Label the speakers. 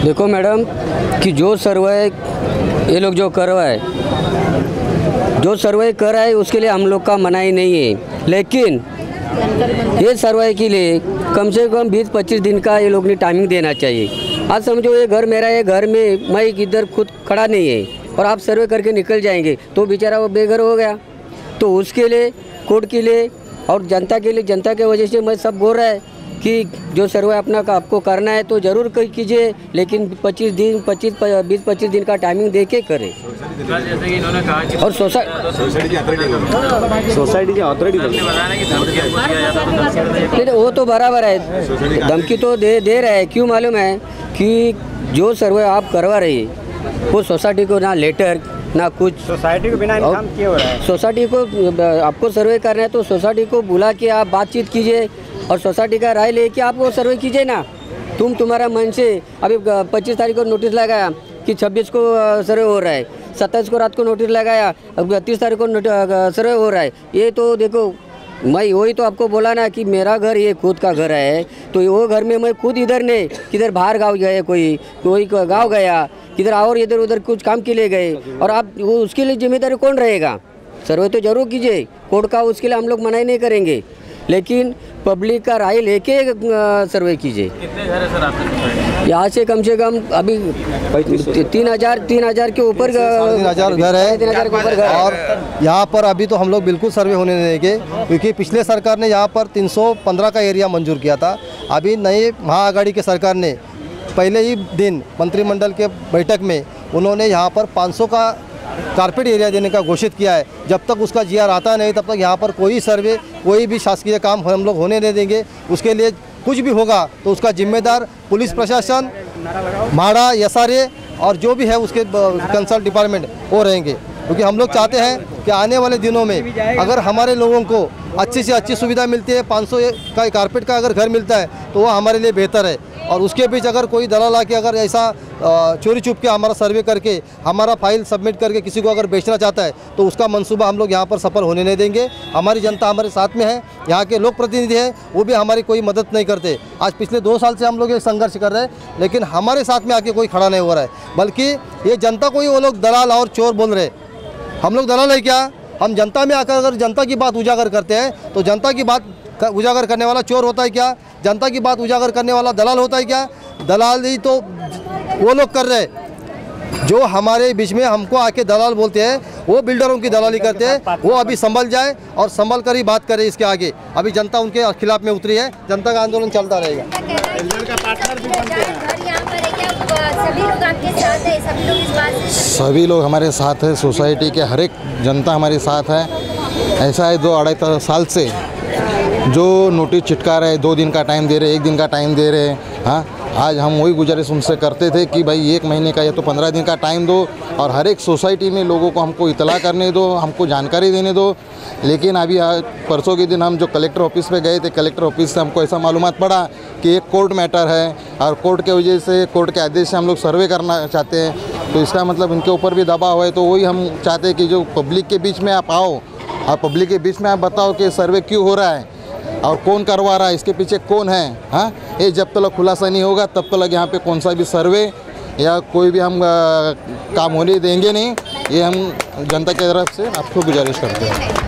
Speaker 1: देखो मैडम कि जो सर्वे ये लोग जो करवाए जो सर्वे कर रहा है उसके लिए हम लोग का मनाही नहीं है, लेकिन ये सर्वे के लिए कम से कम 20-25 दिन का ये लोग ने टाइमिंग देना चाहिए। आज समझो ये घर मेरा है, घर में मैं इधर खुद खड़ा नहीं है और आप सर्वे करके निकल जाएंगे तो बेचारा वो बेघर हो गया। तो उसके लिए कोर्ट के लिए और जनता के लिए, जनता के वजह से मैं सब बोल रहा है कि जो सर्वे अपना का आपको करना है तो ज़रूर कीजिए, लेकिन 20-25 दिन का टाइमिंग दे के करें।
Speaker 2: जैसे कि इन्होंने कहा कि
Speaker 1: और
Speaker 3: सोसाइटी की अथॉरिटी
Speaker 1: वो तो बराबर है, धमकी तो दे रहा है। क्यों मालूम है कि जो सर्वे आप करवा रही है वो सोसाइटी को ना लेटर ना कुछ,
Speaker 3: सोसाइटी को बिना काम किए हो रहा है।
Speaker 1: सोसाइटी को आपको सर्वे करना है तो सोसाइटी को बुला के आप बातचीत कीजिए और सोसाइटी का राय लेके आप वो सर्वे कीजिए ना। तुम्हारा मन से अभी 25 तारीख को नोटिस लगाया कि 26 को सर्वे हो रहा है, 27 को रात को नोटिस लगाया, अब 30 तारीख को सर्वे हो रहा है। ये तो देखो मैं वही तो आपको बोला ना कि मेरा घर ये खुद का घर है, तो वो घर में मैं खुद इधर नहीं किधर बाहर गाँव गए, कोई गाँव गया किधर और इधर उधर कुछ काम के लिए गए, और आप वो उसके लिए जिम्मेदारी कौन रहेगा? सर्वे तो जरूर कीजिए कोर्ट का, उसके लिए हम लोग मनाही नहीं करेंगे, लेकिन पब्लिक का राय लेके सर्वे कीजिए।
Speaker 2: कितने घर है सर आपके?
Speaker 1: यहाँ से कम अभी 3,000 के ऊपर
Speaker 4: 3,000 घर है,
Speaker 1: 3,000 के ऊपर घर है।
Speaker 4: और यहाँ पर अभी तो हम लोग बिल्कुल सर्वे होने नहीं देंगे, क्योंकि पिछले सरकार ने यहाँ पर 315 का एरिया मंजूर किया था। अभी नई महाआघाड़ी के सरकार ने पहले ही दिन मंत्रिमंडल के बैठक में उन्होंने यहाँ पर 500 का कारपेट एरिया देने का घोषित किया है। जब तक उसका जीआर आता नहीं तब तक यहाँ पर कोई सर्वे, कोई भी शासकीय काम हम लोग होने नहीं देंगे। उसके लिए कुछ भी होगा तो उसका जिम्मेदार पुलिस प्रशासन, म्हाडा, एसआरए और जो भी है उसके कंसल्ट डिपार्टमेंट वो रहेंगे, क्योंकि हम लोग चाहते हैं कि आने वाले दिनों में अगर हमारे लोगों को अच्छी से अच्छी सुविधा मिलती है, 500 का कारपेट का अगर घर मिलता है तो वो हमारे लिए बेहतर है। और उसके बीच अगर कोई दलाल आके अगर ऐसा चोरी छुप के हमारा सर्वे करके हमारा फाइल सबमिट करके किसी को अगर बेचना चाहता है तो उसका मंसूबा हम लोग यहाँ पर सफल होने नहीं देंगे। हमारी जनता हमारे साथ में है, यहाँ के लोक प्रतिनिधि हैं, वो भी हमारी कोई मदद नहीं करते। आज पिछले 2 साल से हम लोग ये संघर्ष कर रहे हैं, लेकिन हमारे साथ में आके कोई खड़ा नहीं हो रहा है, बल्कि ये जनता को ही वो लोग दलाल और चोर बोल रहे। हम लोग दलाल है क्या? हम जनता में आकर अगर जनता की बात उजागर करते हैं तो जनता की बात उजागर करने वाला चोर होता है क्या? जनता की बात उजागर करने वाला दलाल होता है क्या? दलाल ही तो वो लोग कर रहे हैं जो हमारे बीच में हमको आके दलाल बोलते हैं, वो बिल्डरों की दलाली करते हैं। वो अभी संभल जाए और संभल कर ही बात करे इसके आगे। अभी जनता उनके खिलाफ में उतरी है, जनता का आंदोलन चलता रहेगा।
Speaker 5: सभी लोग हमारे साथ है, सोसाइटी के हर एक जनता हमारे साथ है। ऐसा है 2-2.5 साल से जो नोटिस चिटका रहे, 2 दिन का टाइम दे रहे, 1 दिन का टाइम दे रहे। हाँ, आज हम वही गुजारिश उनसे करते थे कि भाई 1 महीने का या तो 15 दिन का टाइम दो और हर एक सोसाइटी में लोगों को हमको इतला करने दो, हमको जानकारी देने दो। लेकिन अभी परसों के दिन हम जो कलेक्टर ऑफिस पे गए थे, कलेक्टर ऑफिस से हमको ऐसा मालूमात पड़ा कि एक कोर्ट मैटर है और कोर्ट के वजह से, कोर्ट के आदेश से हम लोग सर्वे करना चाहते हैं। तो इसका मतलब इनके ऊपर भी दबाव है। तो वही हम चाहते हैं कि जो पब्लिक के बीच में आप आओ और पब्लिक के बीच में आप बताओ कि सर्वे क्यों हो रहा है और कौन करवा रहा है, इसके पीछे कौन है। हाँ, ये जब तक खुलासा नहीं होगा तब तक यहाँ पे कौन सा भी सर्वे या कोई भी हम काम होने देंगे नहीं। ये हम जनता की तरफ से आपको गुजारिश करते हैं।